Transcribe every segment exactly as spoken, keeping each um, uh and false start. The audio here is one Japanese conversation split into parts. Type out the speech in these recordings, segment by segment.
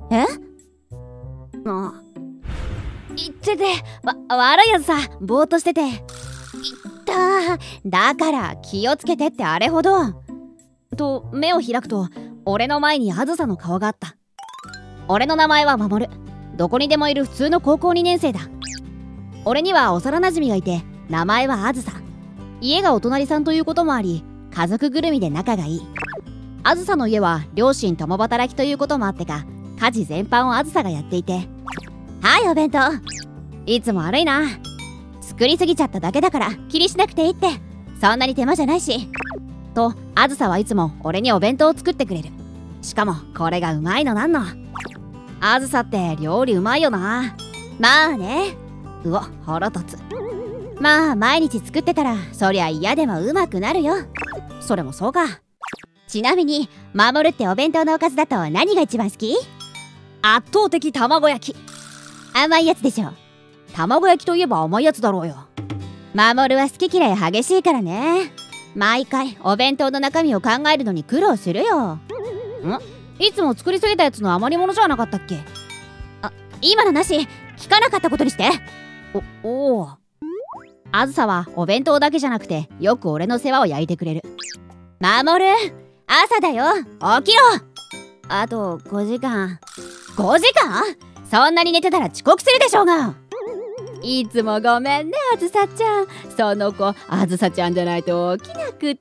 え？あ、いってて、わ、悪いやつさ、ぼーっとしてて。いったー。だから気をつけてってあれほど。と目を開くと、俺の前にあずさの顔があった。俺の名前は守。どこにでもいる普通の高校にねん生だ。俺には幼なじみがいて、名前はあずさ。家がお隣さんということもあり、家族ぐるみで仲がいい。あずさの家は両親共働きということもあってか、家事全般をあずさがやっていて、はいお弁当。いつも悪いな。作りすぎちゃっただけだから気にしなくていいって。そんなに手間じゃないし。とあずさはいつも俺にお弁当を作ってくれる。しかもこれがうまいのなんの。あずさって料理うまいよな。まあね。うわ、腹立つ。まあ毎日作ってたらそりゃ嫌でもうまくなるよ。それもそうか。ちなみに守るってお弁当のおかずだと何が一番好き？圧倒的卵焼き。甘いやつでしょ。卵焼きといえば甘いやつだろうよ。守は好き嫌い激しいからね。毎回お弁当の中身を考えるのに苦労するよ。ん？いつも作りすぎたやつの余り物じゃなかったっけ？あ、今のなし。聞かなかったことにして。お、おお。あずさはお弁当だけじゃなくてよく俺の世話を焼いてくれる。守る、朝だよ、起きろ。あとごじかん。ごじかん？そんなに寝てたら遅刻するでしょうが。いつもごめんね、あずさちゃん。その子あずさちゃんじゃないと起きなくって。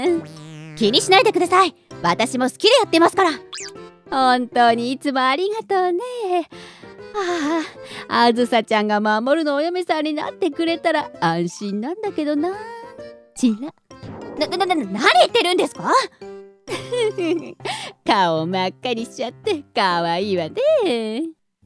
気にしないでください。私も好きでやってますから。本当にいつもありがとうね。はあ、あずさちゃんが守るのお嫁さんになってくれたら安心なんだけどな。ちら。な、な、な、何言ってるんですか？顔真っ赤にしちゃってかわいいわね。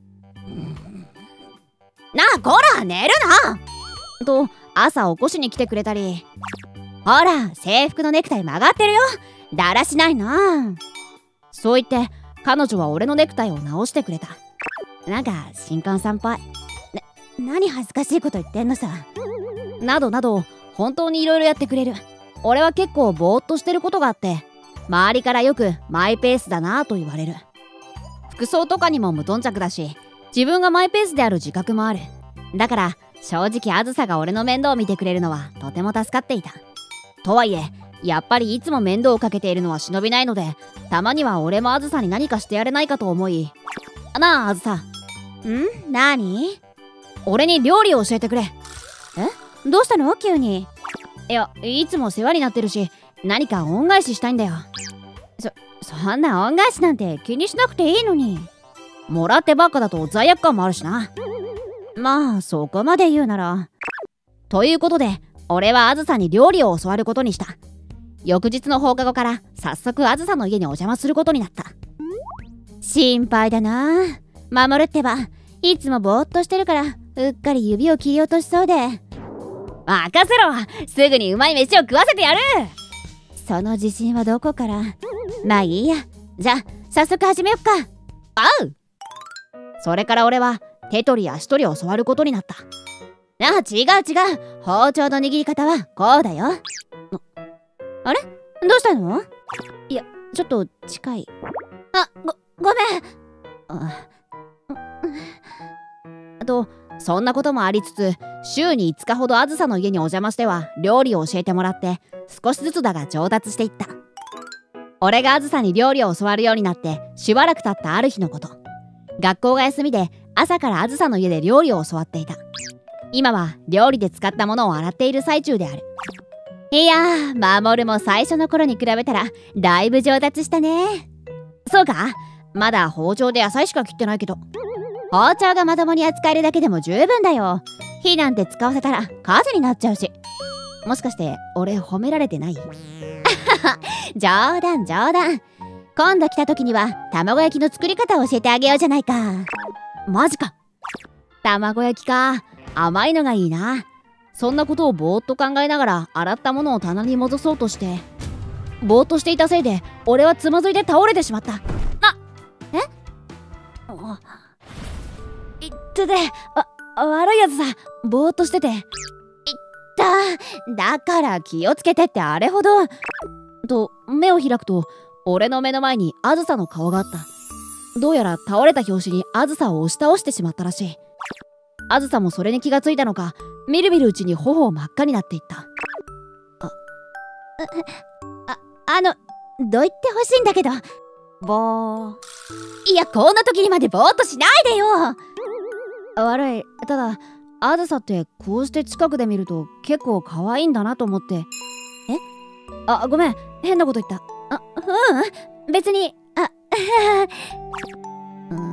なあ、こら寝るなと朝起こしに来てくれたり、ほら制服のネクタイ曲がってるよ、だらしないな。そう言って彼女は俺のネクタイを直してくれた。なんか新婚さんっぽい。な、何恥ずかしいこと言ってんのさ。などなど本当にいろいろやってくれる。俺は結構ぼーっとしてることがあって、周りからよくマイペースだなぁと言われる。服装とかにも無頓着だし、自分がマイペースである自覚もある。だから正直あずさが俺の面倒を見てくれるのはとても助かっていた。とはいえやっぱりいつも面倒をかけているのは忍びないので、たまには俺もあずさに何かしてやれないかと思い。なああずさ。ん？何？俺に料理を教えてくれ。え？どうしたの急に。いや、いつも世話になってるし、何か恩返ししたいんだよ。そ、そんな恩返しなんて気にしなくていいのに。もらってばっかだと罪悪感もあるしな。まあそこまで言うなら。ということで俺はあずさに料理を教わることにした。翌日の放課後から早速あずさの家にお邪魔することになった。心配だな。守るってばいつもぼーっとしてるからうっかり指を切り落としそうで。任せろ、すぐにうまい飯を食わせてやる。その自信はどこから。まあいいや、じゃあ早速始めよっか。あう。それから俺は手取り足取り教わることになった。あ、違う違う、包丁の握り方はこうだよ。あれ、どうしたの？いや、ちょっと近い。あ、ご、ごめん。あとそんなこともありつつ、週にいつかほどあずさの家にお邪魔しては料理を教えてもらって、少しずつだが上達していった。俺があずさに料理を教わるようになってしばらく経ったある日のこと。学校が休みで朝からあずさの家で料理を教わっていた。今は料理で使ったものを洗っている最中である。いやー、守も最初の頃に比べたらだいぶ上達したね。そうか？まだ包丁で野菜しか切ってないけど。包丁がまともに扱えるだけでも十分だよ。火なんて使わせたら数になっちゃうし。もしかして俺褒められてない？冗談冗談。今度来た時には卵焼きの作り方を教えてあげようじゃないか。マジか。卵焼きか、甘いのがいいな。そんなことをぼーっと考えながら洗ったものを棚に戻そうとして、ぼーっとしていたせいで俺はつまずいて倒れてしまった。あ、え？いってて、あ、悪いやつさ、ぼーっとしてて。いっただから気をつけてってあれほど。と目を開くと俺の目の前にあずさの顔があった。 どうやら倒れた拍子にあずさを押し倒してしまったらしい。あずさもそれに気がついたのか、みるみるうちに頬を真っ赤になっていった。あああのどいてほしいんだけど。ぼー。いや、こんな時にまでぼーっとしないでよ。悪い。ただあずさってこうして近くで見ると結構可愛いんだなと思って。えあ、ごめん、変なこと言った。あ、うん、別に。あ、うん、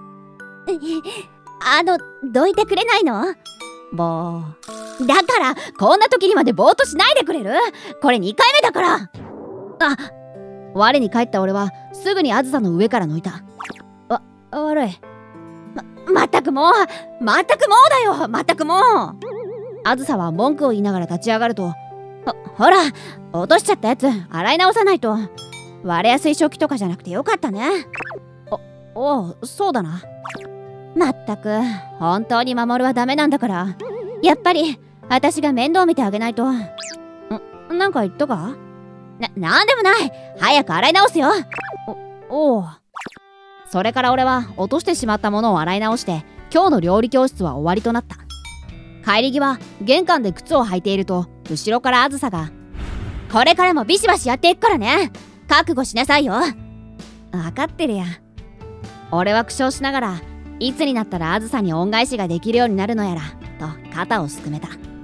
あのどいてくれないの？ぼー。だからこんな時にまでぼーっとしないでくれる？これにかいめだから。あ、我に返った俺はすぐにあずさの上から抜いた。わ、悪い。ま、まったくもうまったくもうだよ、まったくもう。あずさは文句を言いながら立ち上がると、ほ, ほら落としちゃったやつ洗い直さないと。割れやすい食器とかじゃなくてよかったね。おおう、そうだな。まったく本当に守はダメなんだから、やっぱり私が面倒見てあげないと。んなんか言ったか？な、なんでもない。早く洗い直すよ。おおう。それから俺は落としてしまったものを洗い直して今日の料理教室は終わりとなった。帰り際玄関で靴を履いていると後ろからあずさが、これからもビシバシやっていくからね、覚悟しなさいよ。分かってるや。俺は苦笑しながら、いつになったらあずさに恩返しができるようになるのやらと肩をすくめた。